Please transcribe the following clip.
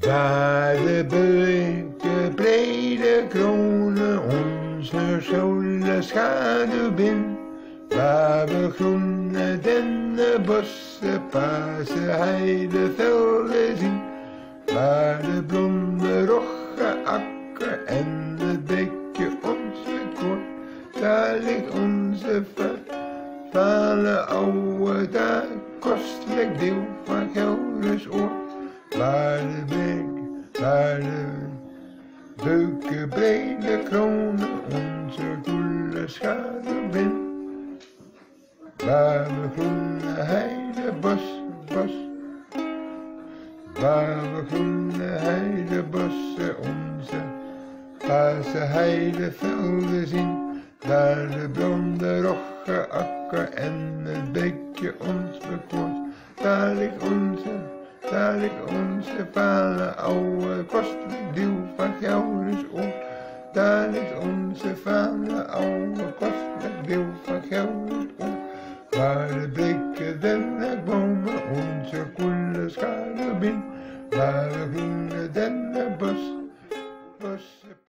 Waar de beuken brede kronen onze scholen schaduw bin, waar we groene dennenbossen, paarse heidevelden zien, waar de blonde rogge akker en het bekje onze koord, daar ligt onze vervale oude daar, kostelijk deel van Gelders oord. Waar de beuken brede kronen onze koele schaduw bin, waar we groene heidebossen onze paarse heidevelden zien, daar de blonde rogge akker en het beekje ons bekoort, daar ligt onze vale oude kostelijk deel van Gelders oord. Daar ligt onze vale oude kostelijk deel van Gelders oord. Waar de blikken dennenbomen onze koele schaduw bin, waar de groene dennenbossen